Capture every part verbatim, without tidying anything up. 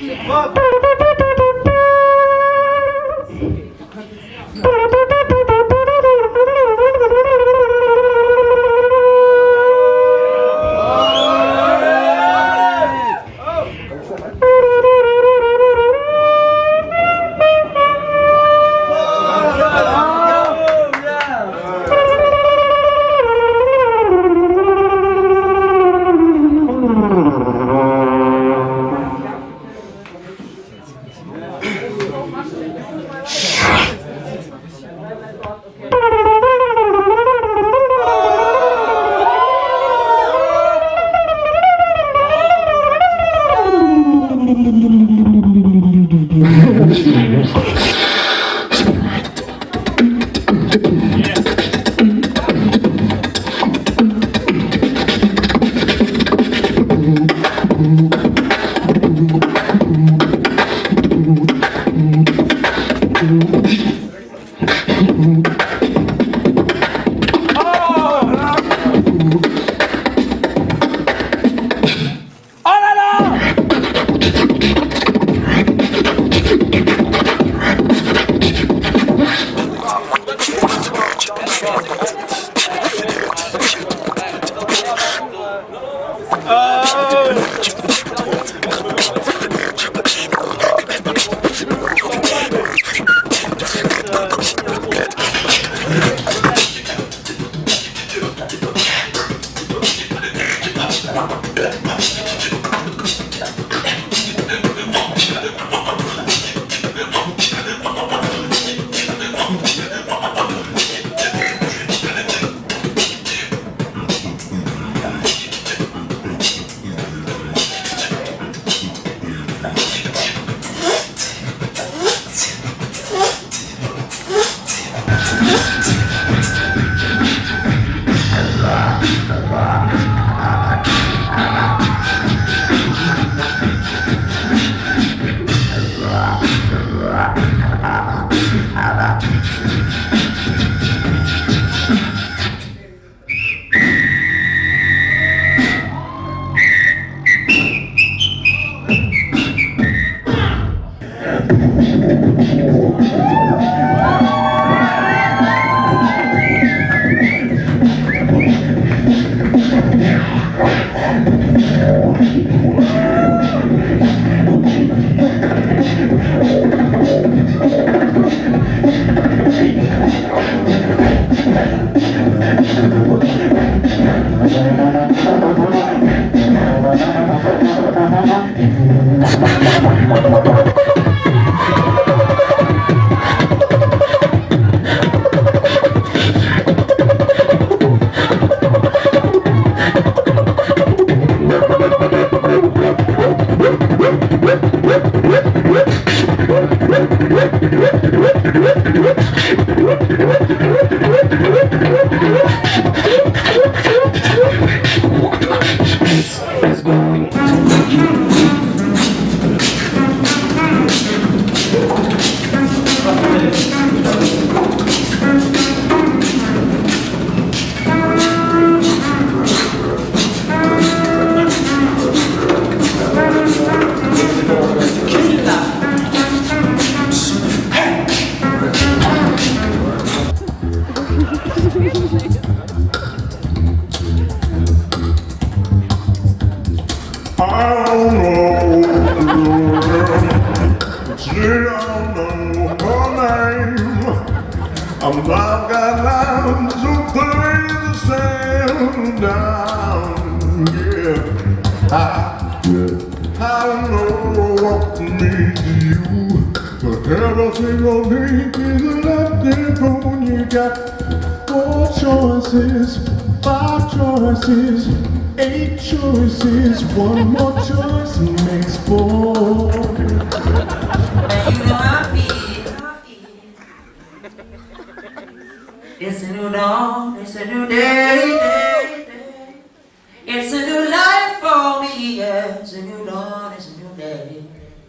It's a new dawn, it's a new day, day, day. It's a new life for me, yeah. It's a new dawn, it's a new day.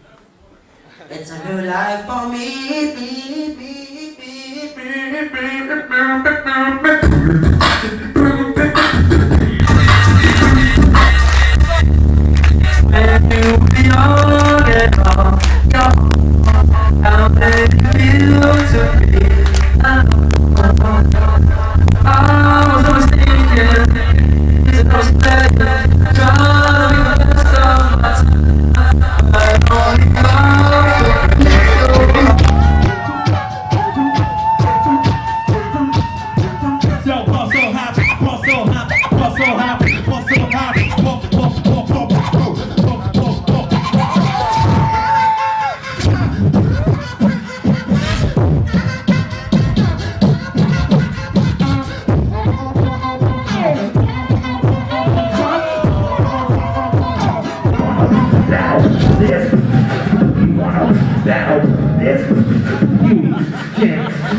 It's a new life for me, me, me, me, me, me, me, me, me, me.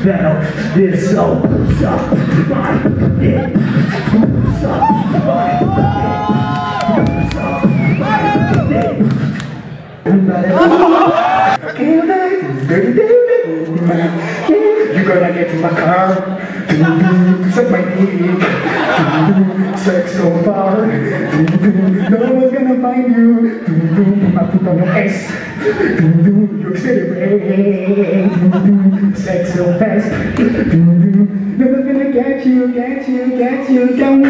battle. This opens up my head. Opens up my head. Opens up my head. You gonna get in my car, suck my dick, sex so far, no one's gonna find you, put my foot on your ass, you're celebrating, sex so fast, no one's gonna get you, get you, get you, come.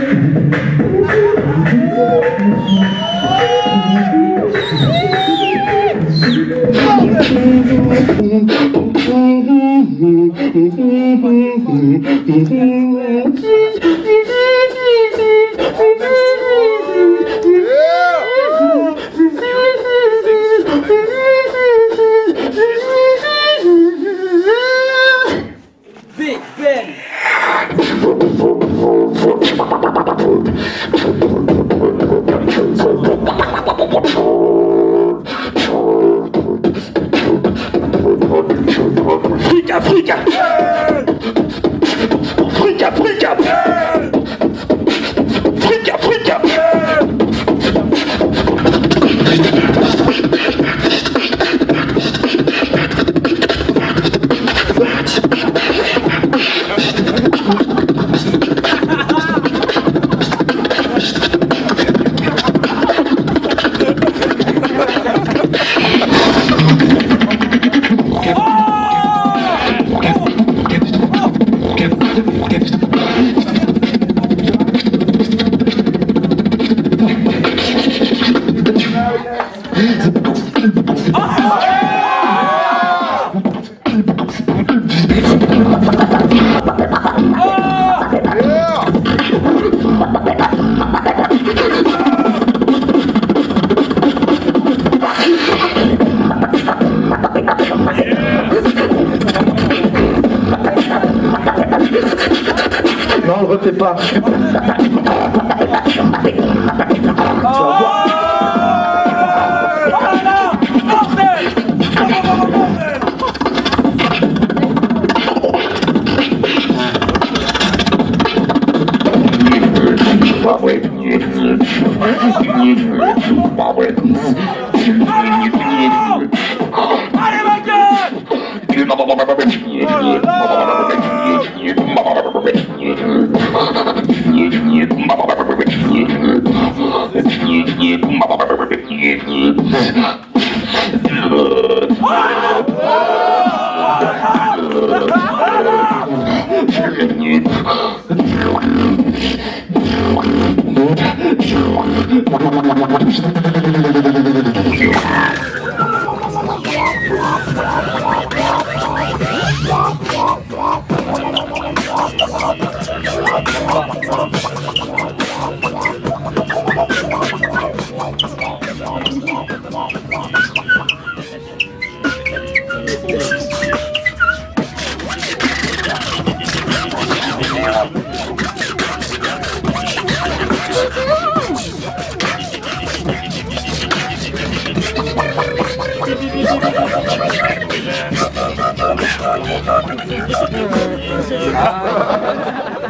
Big Ben. Frica, frica! Frica, frica! Frica, frica! Non, on le refait pas. Allez ma gueule! Ah